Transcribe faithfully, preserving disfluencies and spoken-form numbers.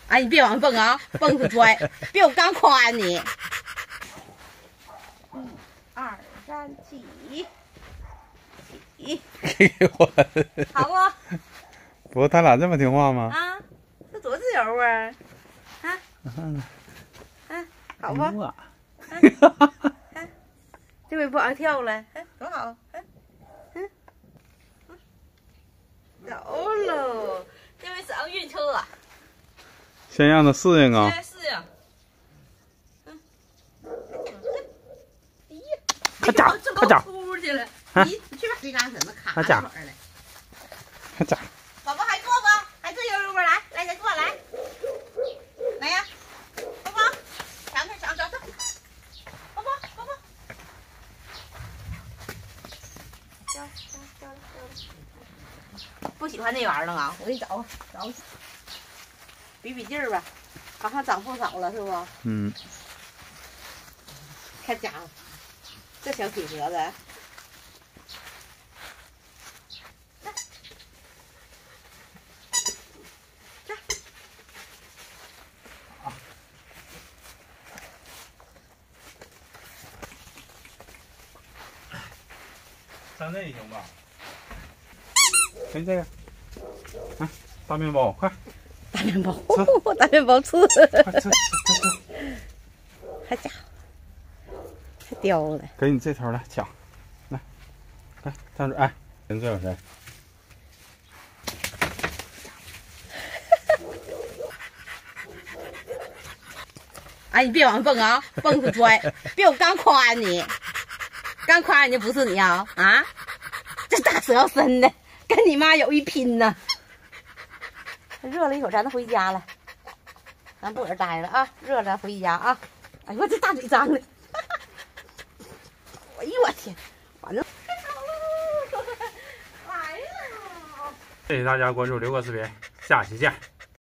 哎，你别往上蹦啊，蹦出拽！别我刚夸你。一、二、三，起，起。 给我。 好不？ 不过他俩这么听话吗？ 啊，这多自由啊！啊， 嗯， 啊，好不？ 哇！ 哎，这回不往上跳了，哎，多好！哎，嗯，走喽，这回是奥运车啊。 先让他适应啊。 先适应。嗯。哎呀， 咔嚓咔嚓出去了。你你去吧，这嘎怎么卡家腿了？ 咔嚓。 宝宝还坐不？还坐悠悠不？来来，再坐来。来呀，宝宝，尝尝尝尝尝。宝宝宝宝。交交交了交了。不喜欢那玩意儿了啊！我给你找个找个，比比劲儿吧，好像长不少了，是不？ 嗯。 看家伙，这小铁盒子。 上这行吧？给你这个，啊，大面包，快！ 大面包，大面包吃， 快吃吃吃吃！ 好家伙，太叼了！ 给你这头来抢，来，来，站住！哎，人这有谁？ 哎，你别往上蹦啊，蹦出拽！别我刚夸你，刚夸人家不是你啊啊！这大舌身的，跟你妈有一拼呢。热了一会儿，咱就回家了，咱不搁这待了啊！热了，咱回家啊！哎呦，我这大嘴张的，哎呦我天，反正太好了，来了！ 谢谢大家关注刘哥视频，下期见。